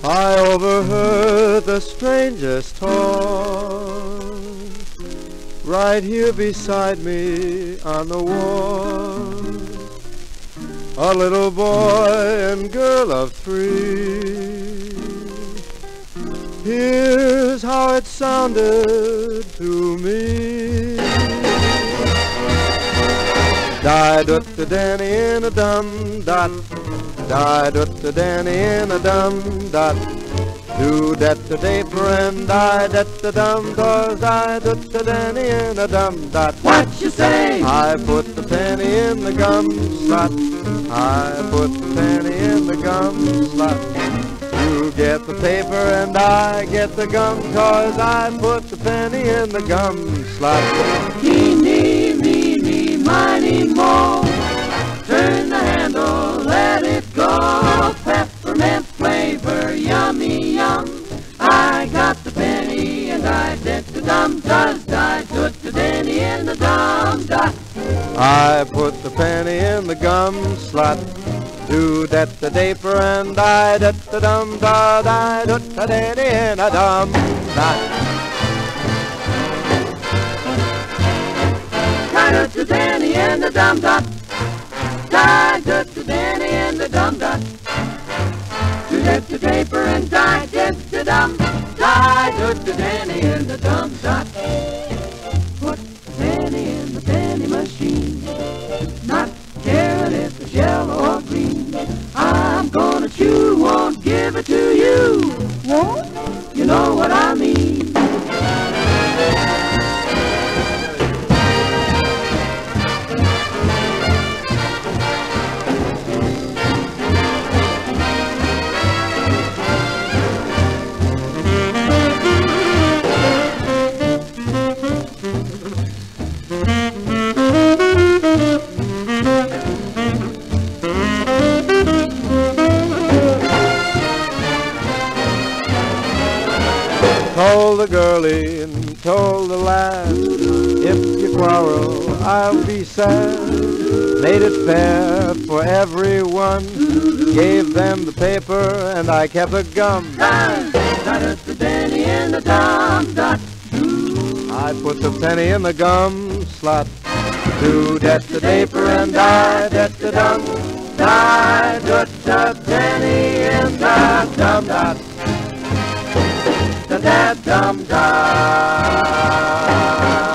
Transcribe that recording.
I overheard the strangest talk right here beside me on the wall. A little boy and girl of 3. Here's how it sounded to me. Die-dut-da-danny in a dum-dot, die-dut-da-danny in a dum-dot, do-dat-da-daper and die-dat-da-dum, 'cause die-dut-da-danny in a dum-dot. What you say? I put the penny in the gum slot, I put the penny in the gum slot. You get the paper and I get the gum, 'cause I put the penny in the gum slot. Eeny, meeny, miny, mo. Turn the handle, let it go. Peppermint flavor, yummy, yum. I got the penny and I did the dum, 'cause I put the penny in the dum dot. I put the penny in the gum slot, do-dat-da-daper and I-dat-da-dum, dot, I-dut-da-danny in a dum dot. Die-dut-da-danny in the dum dot. Die-dut-da-danny in the dum dot. Do-dat-da-daper and die-dut-da-dum. Die-dut-da-danny in the dum dot. Put the penny in the penny machine, not caring if it's yellow or green. I'm gonna chew, won't give it to you. Won't? You know what I mean. Told the girlie and told the lad, if you quarrel, I'll be sad. Made it fair for everyone, gave them the paper and I kept the gum. The penny in the dum dot. I put the penny in the gum slot, do-dat-da-daper and die-dat-da-dum, die-dut-da-penny in the dum dot. Da-da-dum-dum.